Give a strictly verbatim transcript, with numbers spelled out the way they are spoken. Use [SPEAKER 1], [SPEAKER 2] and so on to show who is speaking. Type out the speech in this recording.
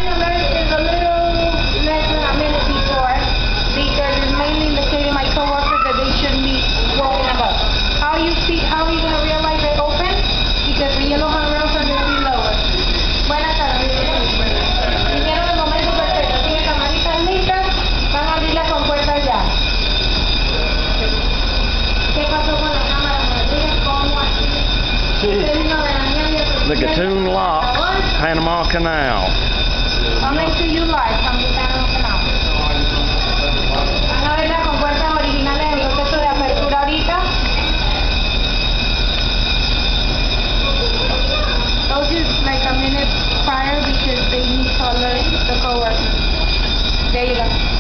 [SPEAKER 1] getting alert is a little less than a minute before because it's mainly indicating my coworkers that they should be walking about. How you see? How are you going to realize they're open? Because the yellow handrails are going to be lower. Buenas tardes. Vinieron el momento perfecto. Tienen camaritas listas. Van a abrir las compuertas ya. ¿Qué pasó con la cámara? ¿Cómo así?
[SPEAKER 2] The Gatun lock, Panama Canal.
[SPEAKER 1] I'll make sure you live from the Panama Canal. Van a ver las compuertas originales del proceso de apertura ahorita. Told you like a minute prior because they need to alert the coworkers. There you go.